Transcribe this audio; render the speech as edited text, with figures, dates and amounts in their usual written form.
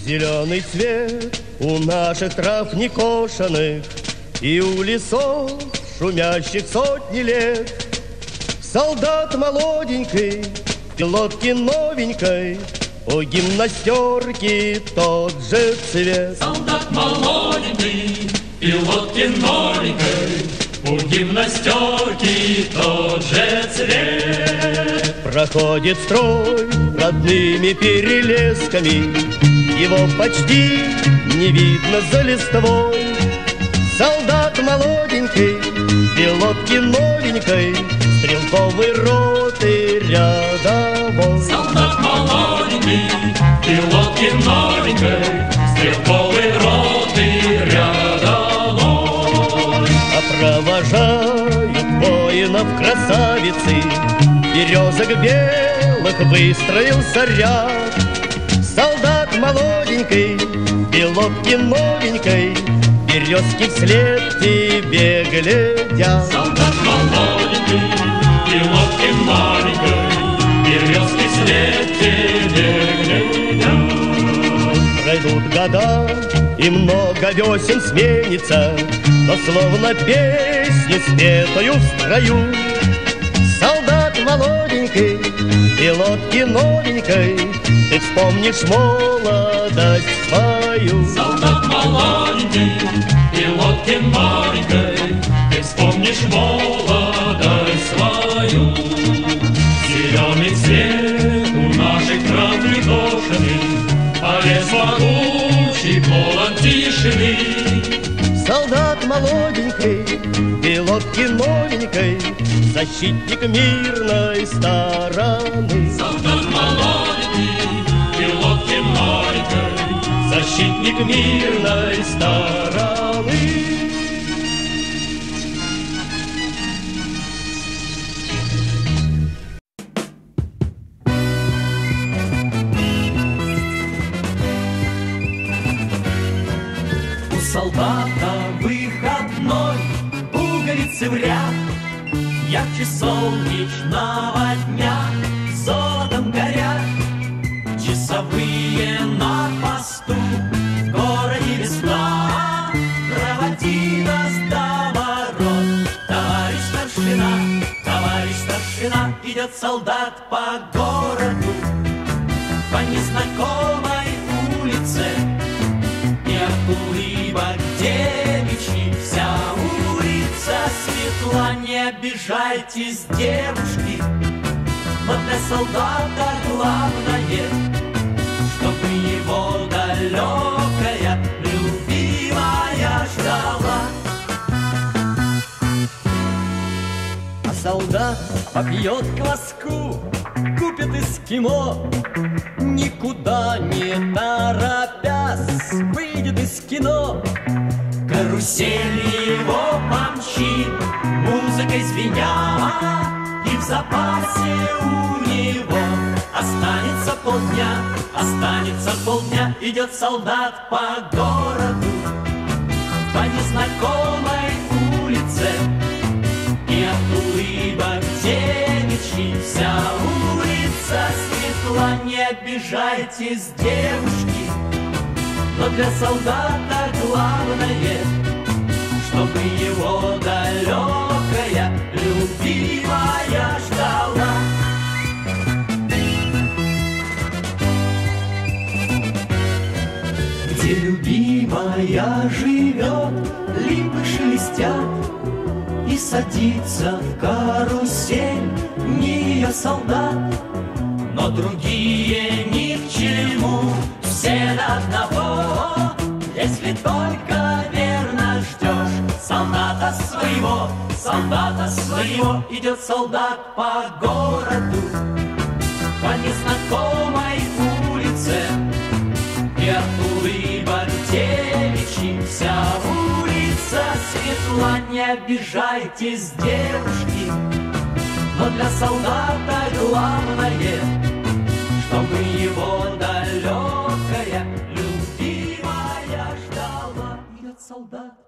Зеленый цвет у наших трав некошенных и у лесов, шумящих сотни лет. Солдат молоденький, в пилотке новенькой, у гимнастерки тот же цвет. Солдат молоденький, в пилотке новенькой, у гимнастерки тот же цвет. Проходит строй родными перелесками, его почти не видно за листвой. Солдат молоденький, в пилотке новенькой, стрелковой роты рядовой. Солдат молоденький, в пилотке новенькой, стрелковой роты рядовой. А провожают воинов красавицы, березок белых выстроился ряд. Солдат молоденький, в пилотке новенькой, березки вслед тебе глядят. Солдат молоденький, в пилотке новенькой, березки вслед тебе глядят. Пройдут года, и много весен сменится, но словно песню спетую в строю. Солдат молоденький, в пилотке новенькой, ты вспомнишь молодость свою. Солдат молоденький, в пилотке новенькой, ты вспомнишь молодость свою. Зеленый цвет у наших трав некошенных, а лес могучий, полон тишины. Солдат молоденький, в пилотке новенькой, защитник мирной стороны. Солдат молоденький, в пилотке новенькой, защитник мирной стороны. У солдата выходной, пуговицы в ряд, ярче солнечного дня золотом горят. Часовые на посту, в городе весна, проводи нас до ворот. Товарищ старшина, идет солдат по городу, по незнакомой улице. И от улыбок девичьих вся улица светла. Не обижайтесь, девушки, но для солдата главное, чтобы его далекая любимая ждала. А солдат попьет кваску, купит эскимо, никуда не торопясь выйдет из кино. Карусель его помчит, музыкой звеня, и в запасе у него останется полдня. Идет солдат по городу, по незнакомой улице, и от улыбок девичьих вся улица светла. Не обижайтесь, девушки, но для солдата главное, чтобы его далекая любимая ждала. Где любимая живет, липы шелестят, и садится в карусель не ее солдат. Но другие ни к чему, все до одного, если только верно ждешь солдата своего. Идет солдат по городу, по незнакомой улице, и от улыбок девичьих вся улица светла. Не обижайтесь, девушки, но для солдата главное, чтобы его далекая любимая ждала. Идет солдат